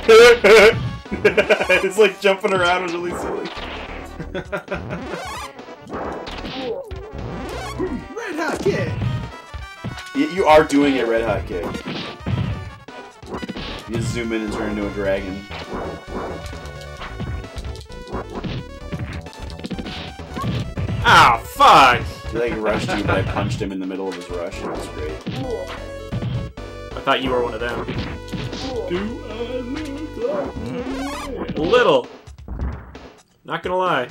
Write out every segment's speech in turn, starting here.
It's like jumping around was really silly. Red hot kick. You are doing a red hot kick. You just zoom in and turn into a dragon. Ah, fuck! He like rushed you, but I punched him in the middle of his rush. It was great. I thought you were one of them. Do I look like A little. Not gonna lie.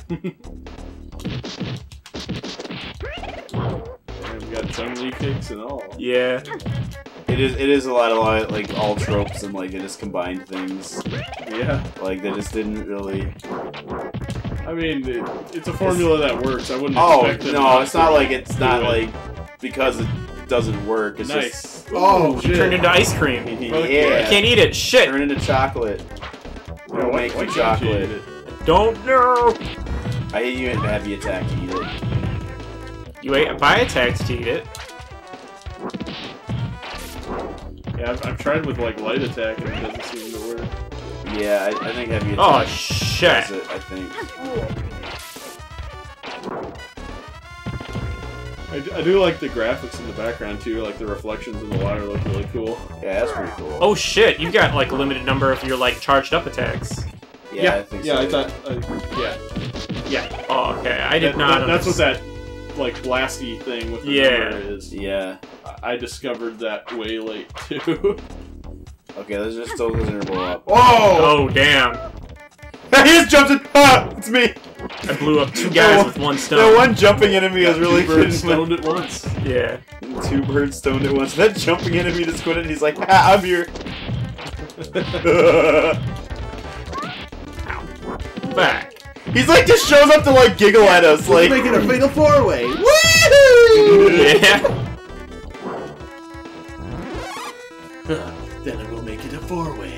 We got tongue leaf kicks and all. Yeah. It is a lot of like all tropes and like they just combined things. Yeah. Like they just didn't really. I mean, it's a formula that works. I wouldn't expect them no, it's not like because it doesn't work. It's nice. just It turned into ice cream. yeah. You can't eat it. Shit. Turn into chocolate. Don't make why you can't you eat chocolate. it? Don't know. I hate you and have the attack to eat it. You ate buy attacks to eat it. Yeah, I've tried with like light attack and it doesn't seem to work. Yeah, I think heavy attack. Oh shit. Does it, I think. I do like the graphics in the background too, like the reflections in the water look really cool. Yeah, that's pretty cool. Oh shit, you've got like a limited number of your like charged up attacks. Yeah, I think so. I thought, yeah. Oh, okay. I did not. That's what that like blasty thing with the number is. Yeah. I discovered that way late too. Okay, let's just throw this interval up. Oh damn. He just jumped in! Ah! It's me! I blew up 2 guys with 1 stone. The one jumping enemy is really good. Stoned at once. Yeah. 2 birds stoned at once. That jumping enemy just quit it. He's like, ah, I'm here. Ow. Back. He's like, just shows up to like giggle at us. Like, making a fatal 4-way. Woo! Yeah. Then I will make it a 4-way.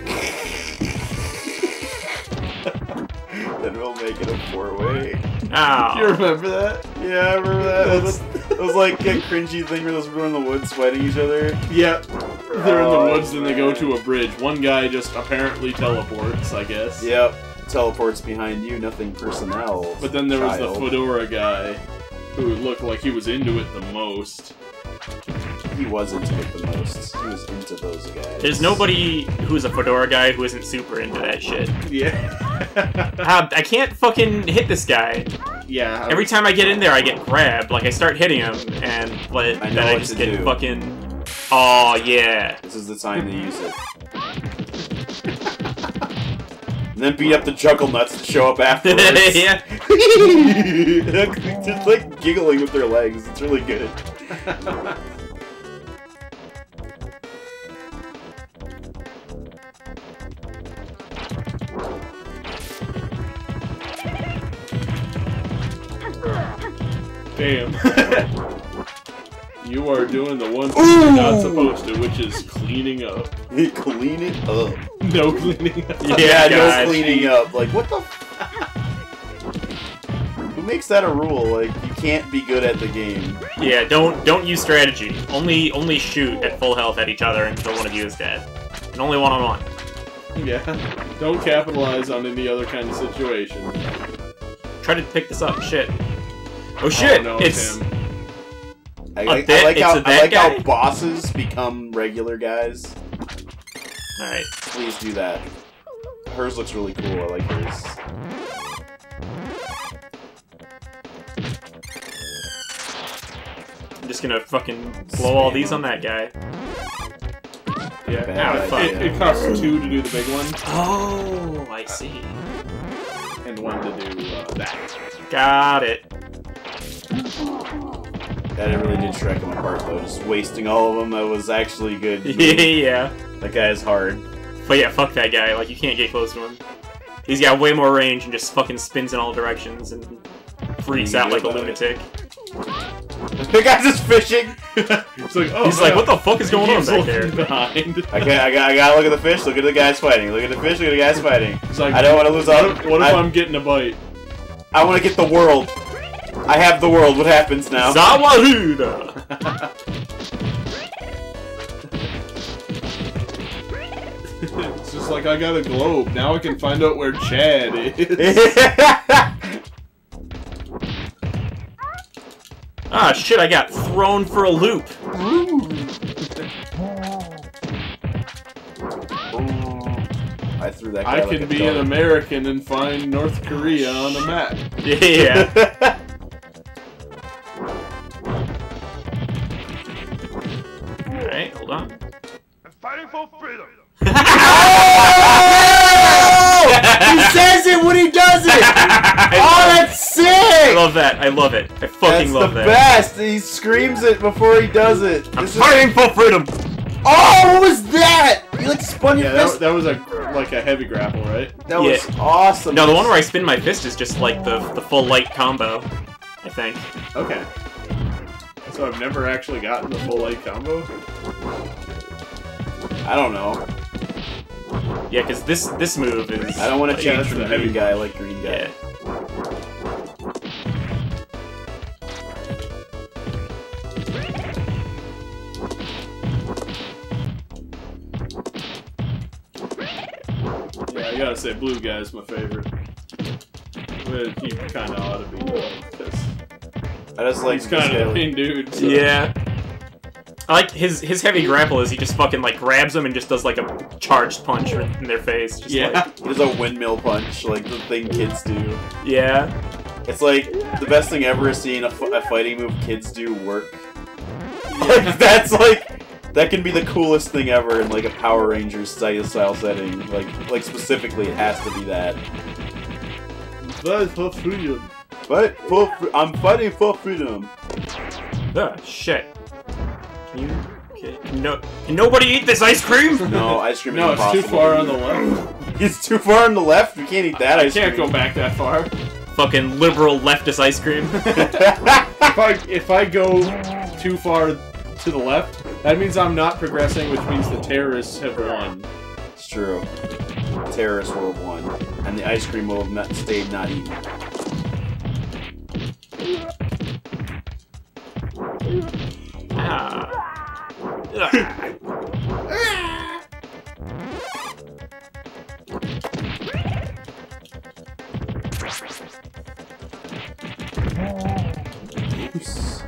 Then we'll make it a 4-way. Ow. Do you remember that? Yeah, I remember that. It was like a cringy thing where those people in the woods fighting each other. Yeah. They're in the woods and they go to a bridge. One guy just apparently teleports, I guess. Yep. Teleports behind you, nothing personnel. But then there was the fedora guy who looked like he was into it the most. He was into it the most. He was into those guys. There's nobody who's a fedora guy who isn't super into that shit. Yeah. I can't fucking hit this guy. Yeah. Every time I get in there, I get grabbed. Like, I start hitting him, and then I just get fucking... Oh, yeah. This is the time to use it. And then beat up the Juggle Nuts to show up afterwards. Yeah. Just like giggling with their legs. It's really good. Damn. You are doing the one thing you're not supposed to, which is cleaning up. Clean it up. No cleaning up. Yeah, no cleaning up. Like, what the f- Who makes that a rule? Like, you can't be good at the game. Yeah, don't use strategy. Only shoot at full health at each other until one of you is dead. And only one-on-one. Yeah. Don't capitalize on any other kind of situation. Try to pick this up. Shit. Oh shit! Oh, no, it's him. I like how bosses become regular guys. Alright. Please do that. Hers looks really cool. I like hers. I'm just gonna fucking blow all these on that guy. Yeah. Fuck. It costs 2 to do the big one. Oh, I see. And 1 to do that. Got it. That really did Shrek him apart, though. Just wasting all of them. That was actually good. Yeah. That guy is hard. But yeah, fuck that guy. Like, you can't get close to him. He's got way more range and just fucking spins in all directions and freaks out like a lunatic. The guy's just fishing. It's like, oh, he's like, what the fuck is going on back there? Behind. I gotta look at the fish. Look at the guys fighting. Look at the fish. Look at the guys fighting. It's like, I don't want to lose all. What if I'm getting a bite? I want to get the world. I have the world. What happens now? Zawahuda! It's just like, I got a globe. Now I can find out where Chad is. Ah, shit, I got thrown for a loop. I threw that guy I like can a be dog. an American and find North Korea on the map. Yeah. Alright, hold on. I'm fighting for freedom. He says it when he does it! Oh, that's sick! I love that. I love it. I fucking love that. That's the best! He screams it before he does it. I'm fighting for freedom! Oh, what was that? You like spun your Yeah, fist? that was like a heavy grapple, right? That was Yeah. awesome. No, the one where I spin my fist is just like the full light combo, I think. Okay. So I've never actually gotten the full light combo? I don't know. Yeah, because this move is... I don't want to like, change from the the green heavy guy. I like green guy. Yeah. Yeah, I gotta say, blue guy's my favorite. But he kind of ought to be, because I just like he's kind of the main dude. So. Yeah. I like his heavy grapple is he just fucking like grabs them and just does like a charged punch in their face. Just Yeah. like, He does a windmill punch, like the thing kids do. yeah. It's like the best thing ever is seeing a fighting move kids do work. Like that's like that can be the coolest thing ever in like a Power Rangers style setting. Like specifically, it has to be that. Fight for freedom. But I'm fighting for freedom. Ah, shit. Can nobody eat this ice cream? No, ice cream is No, it's impossible. too far on the left. It's too far on the left. We can't eat that I ice can't cream. go back that far. Fucking liberal leftist ice cream. If I go too far to the left, that means I'm not progressing, which means the terrorists have won. It's true. Terrorists will have won, and the ice cream will have stayed not eaten. Ah. Oops.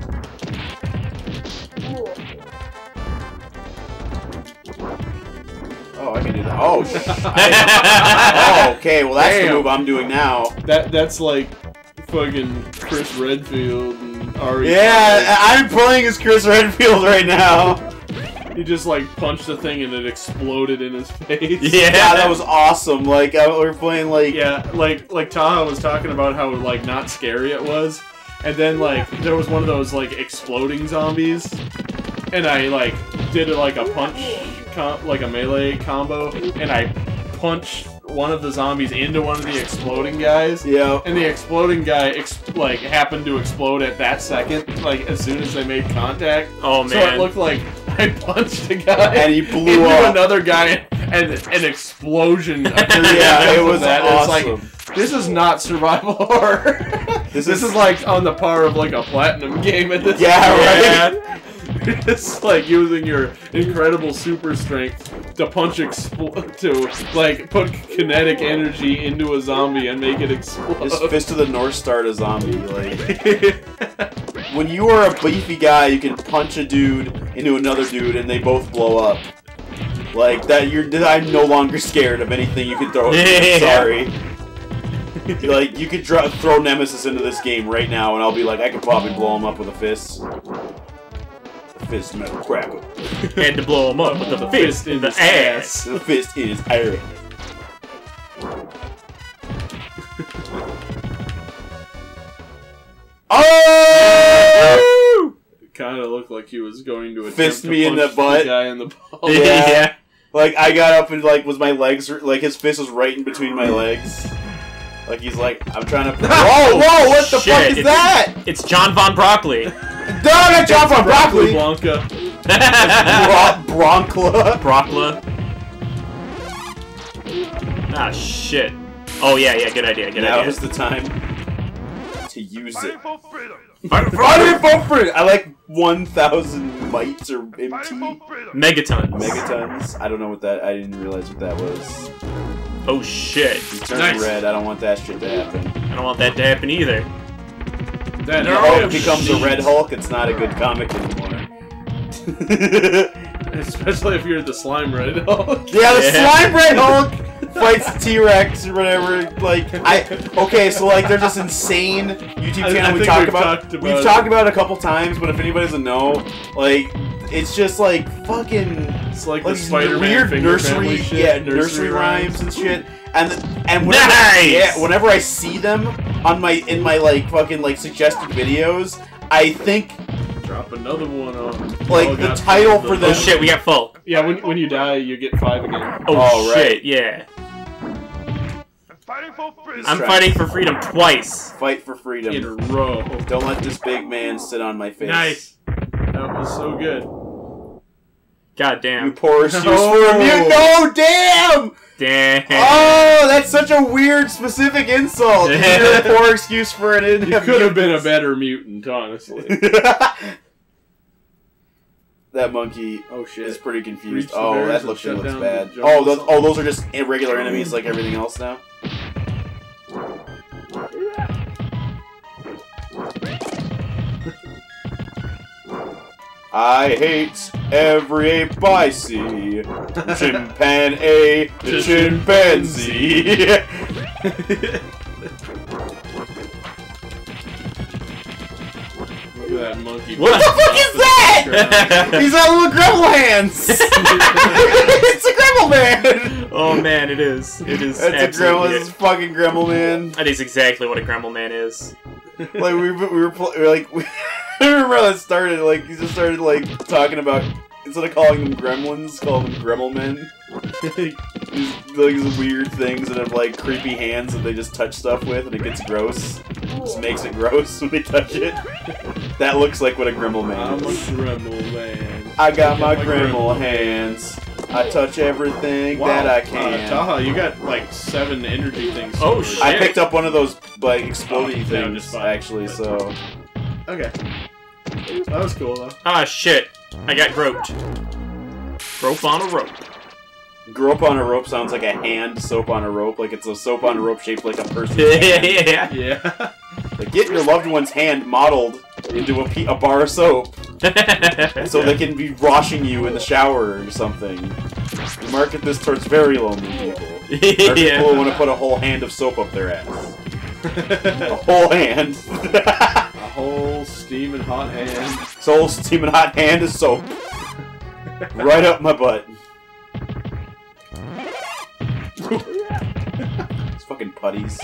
Oh, I can do that. Oh, oh, okay. Well, that's Damn. the move I'm doing now. That's like fucking Chris Redfield and Ari. Yeah, I'm playing as Chris Redfield right now. He just like punched the thing and it exploded in his face. Yeah. Yeah, that was awesome. Like, we were playing like... Yeah, like Taha was talking about how like not scary it was, and then like there was one of those like exploding zombies, and I like did it like a punch, like a melee combo, and I punched one of the zombies into one of the exploding guys. Yeah. And the exploding guy like happened to explode at that second, like as soon as they made contact. Oh So it man. looked like I punched a guy And he blew into up. another guy, and an explosion. Yeah, it was that. awesome. It's like, this is not survival horror. This is like on the par of like a platinum game at this Yeah, point. It's like using your incredible super strength to punch to like put kinetic energy into a zombie and make it explode. His Fist of the North Star to zombie. Like, when you are a beefy guy, you can punch a dude into another dude and they both blow up. Like, I'm no longer scared of anything you can throw at me. I'm sorry. Like, you could throw Nemesis into this game right now and I'll be like, I could probably blow him up with a fist. Fist metal crackle. Had to blow him up with the fist in the ass. The fist in his ass. Oh! It kind of looked like he was going to Fist attempt to me in punch the butt. guy in the ball. Yeah. Like, I got up and, like, my legs, like, his fist was right in between my legs. Like, he's like, I'm trying to... Whoa, whoa, what the Shit, fuck is that? It's John Von Broccoli. No, not John Von Broccoli! Blanca. Broncla. Brockla. Ah, shit. Oh, yeah, good idea, good Now idea. is the time to use it. Fighting for freedom. Fighting for freedom! I like 1,000 mites or MT. Fighting for freedom. Megatons. Megatons. I don't know what that. I didn't realize what that was. Oh shit. He's turning red. I don't want that shit to happen. I don't want that to happen either. That The Hulk becomes a Red Hulk. It's not a good comic anymore. Especially if you're the slime Red Hulk. Yeah, the slime Red Hulk fights the T-Rex or whatever. Like, okay, so like, there's this insane YouTube channel we talk about. We've talked about it a couple times, but if anybody doesn't know, like, it's just like fucking. It's like Like the Spider-Man weird finger nursery, family shit. yeah, nursery rhymes and shit. And whenever, Nice! yeah, whenever I see them on in my like fucking like suggested videos, I think Drop another one on. like Oh, the God, title for them. Oh shit, we got full. Yeah, when you die, you get 5 again. Oh, right. shit, yeah. I'm fighting for freedom. I'm fighting for freedom twice. Fight for freedom. In a row. Don't let this big man sit on my face. Nice. That was so good. God You damn. poor excuse No. for a mutant. No, damn! Damn. Oh, that's such a weird, specific insult. You're a poor excuse for an You could have been a better mutant, honestly. That monkey Oh shit. is pretty confused. Reach the Oh, bears that and looks shut looks down bad. the jungle Oh, those are just irregular enemies like everything else now. I hate every ape I see. Chimpanzee, chimpanzee. Look at that monkey. What the fuck is that? He's got little gremel hands. It's a gremel man. Oh man, it is. It is. That's a gremel. This is fucking gremel man. That is exactly what a Gremel Man is. Like we were like I remember how that started. Like he just started like talking about instead of calling them gremlins, call them gremel men. these weird things that have like creepy hands that they just touch stuff with, and it gets gross. Just makes it gross when they touch it. That looks like what a gremel man I'm a is. Gremel man. I got my gremel hands. I touch everything that I can. Taha, you got like 7 energy things. Oh, stored. shit. I picked up one of those like exploding Oh, yeah, things just fine. actually, so Okay. That was cool though. Ah shit. I got groped. Rope on a rope. grope on a rope sounds like a hand soap on a rope, like it's a soap on a rope shaped like a person. Yeah. Yeah. Like get your loved one's hand modeled into a bar of soap so they can be washing you in the shower or something. You market this towards very lonely people. Or people who want to put a whole hand of soap up their ass. A whole hand. A whole steaming hot hand. Soul steaming hot hand of soap. Right up my butt. It's fucking putties.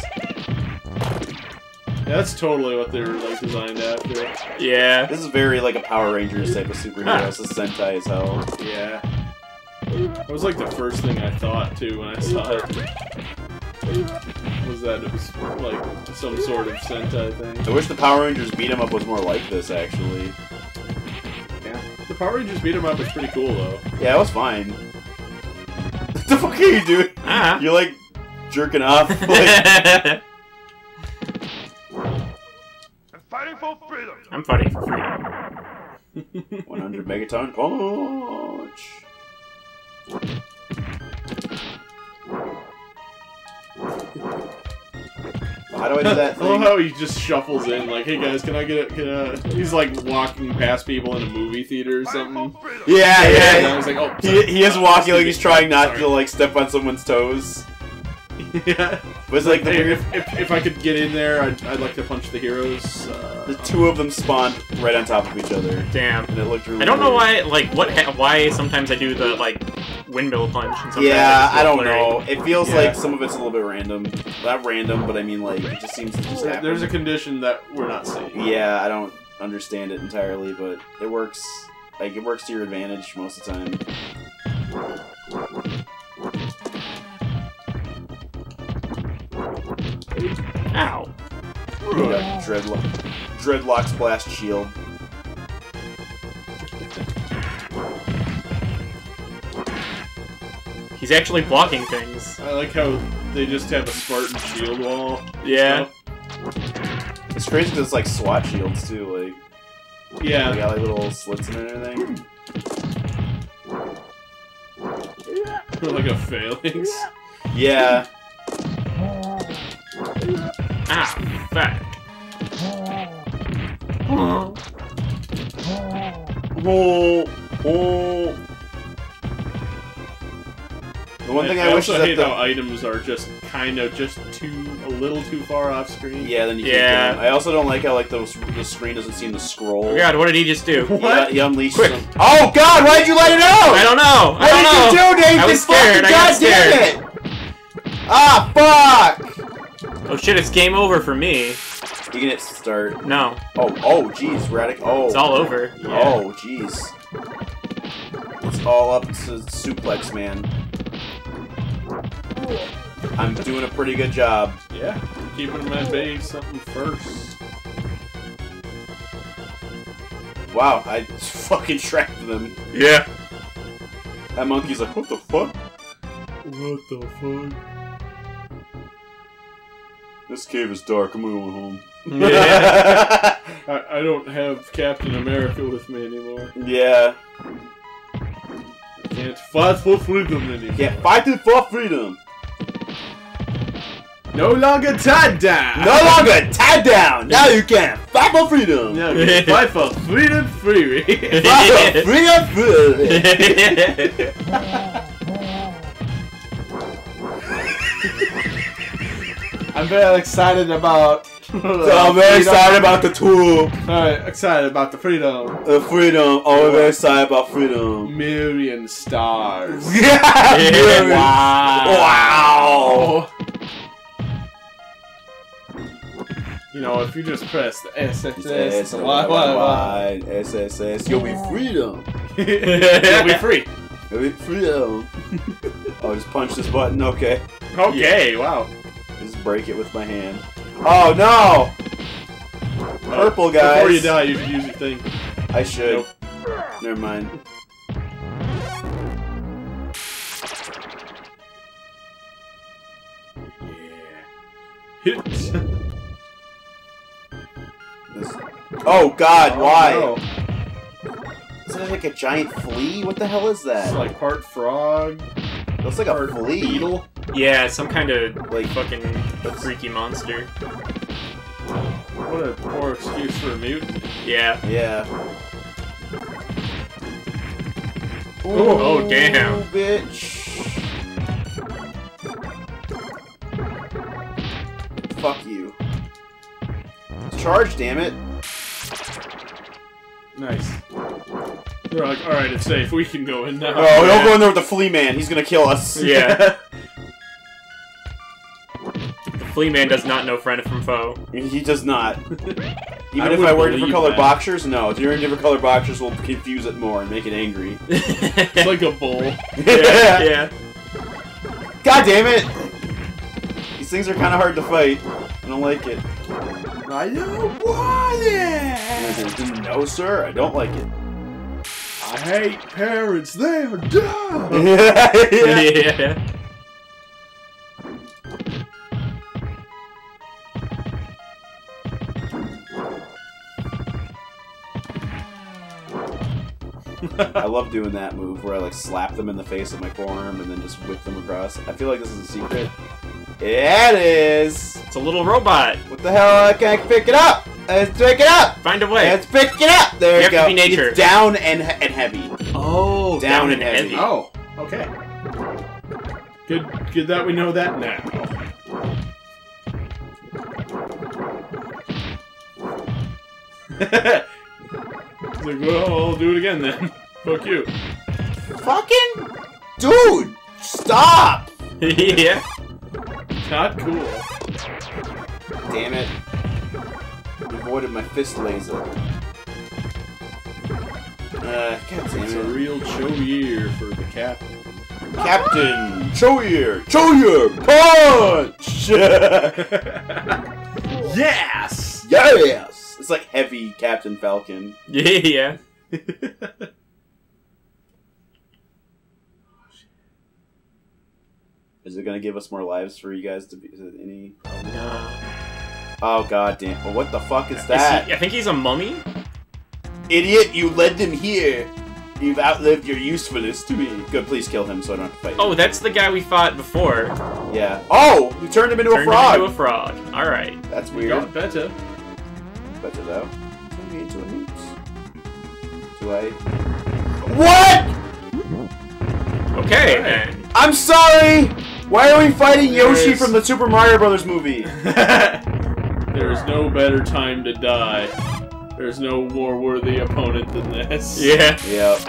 That's totally what they're like designed after. Yeah. This is very like a Power Rangers type of superhero. This is Sentai as hell. Yeah. That was like the first thing I thought too when I saw it. Was that it was like some sort of Sentai thing. I wish the Power Rangers beat 'em up was more like this, actually. Yeah. The Power Rangers beat 'em up was pretty cool though. Yeah, it was fine. What the fuck are you doing? Ah. You're like jerking off. Like, I'm fighting for freedom. I'm fighting for freedom. 100 megaton punch. How do I do that I love thing? how he just shuffles in like, hey guys, can I get a... He's like walking past people in a movie theater or Fighting something. for freedom. Yeah, And I yeah. was like, oh, He is walking like he's trying not Sorry. to like step on someone's toes. Yeah. But it's like the Hey, weird. if I could get in there, I'd like to punch the heroes. The two of them spawned right on top of each other, Damn. and it looked really. I don't know weird. why, like, why sometimes I do the, like, windmill punch and sometimes Yeah, it's I don't blurry. know. It feels Yeah. like some of it's a little bit random. Not random, but I mean, like, it just seems to just happen. There's a condition that we're not seeing. Yeah, I don't understand it entirely, but it works. Like, it works to your advantage most of the time. Ow. Dreadlock's blast shield. He's actually blocking things. I like how they just have a Spartan shield wall. Yeah. It's crazy because it's like SWAT shields too. Like, Yeah. they got like little slits in it and everything. Like a phalanx. Yeah. Ah, fuck. Oh. The one thing I wish is also that hate the... how items are just kind of just a little too far off screen. Yeah, then you can't Yeah. get them. I also don't like how like the screen doesn't seem to scroll. Oh god, what did he just do? What? He unleashed Quick. some... Oh god, why did you let it out? I don't know. What did you do, Nathan? I was scared. I got scared. Damn it! Ah, fuck! Oh shit, it's game over for me. You can hit start. No, Oh, jeez, Radic. Oh. it's all over. Yeah. Oh, jeez. It's all up to Suplex Man. I'm doing a pretty good job. Yeah. Keeping them at bay something first. Wow, I fucking tracked them. Yeah. That monkey's like, what the fuck? What the fuck? This cave is dark, I'm going home. Yeah. I don't have Captain America with me anymore. Yeah. I can't fight for freedom anymore. Yeah, fighting for freedom. No longer tied down! No longer tied down! Now you can fight for freedom! Now you can fight for freedom free! Fight for freedom! I'm very excited about... I'm very excited about the tool. Excited about the freedom. The freedom. Oh, I'm very excited about freedom. Million stars. Yeah! Wow. Wow! You know, if you just press the SSS, S, the Y, Y, Y, SSS, you'll be freedom. you'll be free. You'll be freedom. Oh, just punch this button, okay. Okay, wow. Just break it with my hand. Oh no! Purple guys. Before you die, you should use your thing. I should. Nope. Never mind. Hit. This... Oh god, why? Oh, no. Is that like a giant flea? What the hell is that? It's like part frog, Looks like a part flea. beetle. Yeah, some kind of Like, fucking freaky monster. What a poor excuse for a mutant. Yeah. Yeah. Oh, damn. Bitch. Fuck you. Charge, damn it. Nice. They're like, alright, it's safe. We can go in now. Oh, don't go in there with the flea man. He's gonna kill us. Yeah. The Flea Man does not know friend from foe. He does not. Even I if would I wear different believe colored that. boxers, no. Wearing different colored boxers will confuse it more and make it angry. It's like a bull. Yeah. Yeah. God damn it! These things are kind of hard to fight. I don't like it. I don't want it! No, sir, I don't like it. I hate parents, they're dumb! Yeah. I love doing that move where I like slap them in the face with my forearm and then just whip them across. I feel like this is a secret. Yeah, it is! It's a little robot. What the hell? Can I pick it up? Let's pick it up! Find a way. Let's pick it up! There You we have go. to be nature. It's down and heavy. Oh, Down and heavy. Oh, okay. Good that we know that now. He's like, well, I'll do it again then. Fuck you. Fucking... Dude! Stop! Yeah. Not cool. Damn it. Avoided my fist laser. God damn It's a it. real show year for the captain. Captain! Choyer! Choyer! Punch! Yes! Yes! It's like heavy Captain Falcon. Yeah. Is it gonna give us more lives for you guys to be any? Oh god damn! Well, what the fuck is that? I think he's a mummy. Idiot! You led them here. You've outlived your usefulness to me. Good, please kill him so I don't have to fight him. Oh, that's the guy we fought before. Yeah. Oh! You turned him into a frog! Turned him into a frog. Alright. That's weird. Got better. Better though. Turn me into a newt. Do I... What?! Okay, then. I'm sorry! Why are we fighting Yoshi from the Super Mario Brothers movie? There's no better time to die. There's no more worthy opponent than this. Yeah. Yep.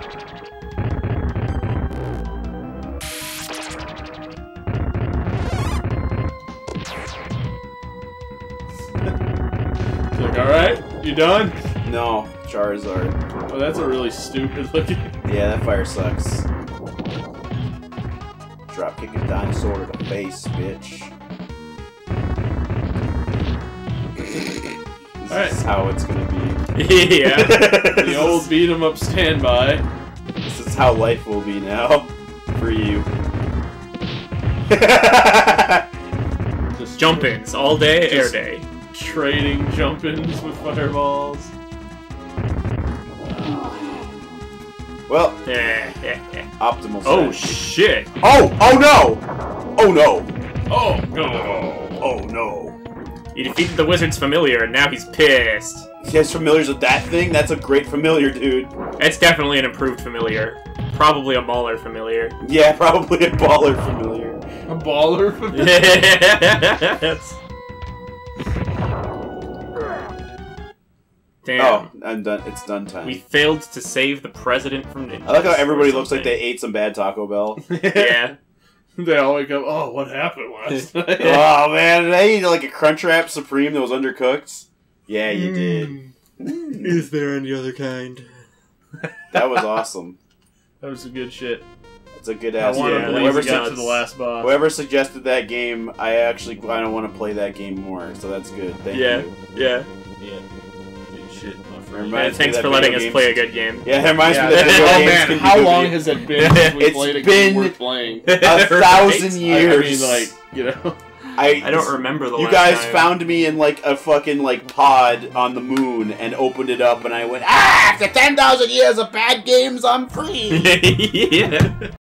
It's like, alright, you done? No, Charizard. Oh, that's a really stupid looking. Yeah, that fire sucks. Drop kick a dinosaur to the face, bitch. This is how it's gonna be. Yeah. The old beat 'em up standby. This is how life will be now. For you. Just Jump-ins all day, air day. trading jump-ins with fireballs. Well, Yeah. optimal. Oh strategy. shit. Oh! Oh no! Oh no! Oh no! Oh no! He defeated the wizard's familiar, and now he's pissed. He has familiars with that thing? That's a great familiar, dude. It's definitely an improved familiar. Probably a baller familiar. Yeah, probably a baller familiar. A baller for me. Yes. Damn. Oh, I'm done. It's done time. We failed to save the president from ninjas. I like how everybody or looks like something. they ate some bad Taco Bell. Yeah. They all wake up. Oh, what happened last night? Oh man, did I eat like a Crunchwrap Supreme that was undercooked? Yeah, you did. Is there any other kind? That was awesome. That was some good shit. It's a good I ass want game. to yeah, Whoever, get to the last boss. whoever suggested that game, I don't want to play that game more. So that's good. Thank Yeah. you. Yeah. Yeah. Good shit, my It friend. reminds me Thanks that for letting video us play a games- good game. Yeah, it reminds Yeah, me that video oh games man, can be how good long video- has it been since we It's played a been- game worth playing? 1,000 years. I mean, like, you know. I don't remember the You last guys time. found me in like a fucking like pod on the moon and opened it up, and I went, ah! After 10,000 years of bad games, I'm free. Yeah.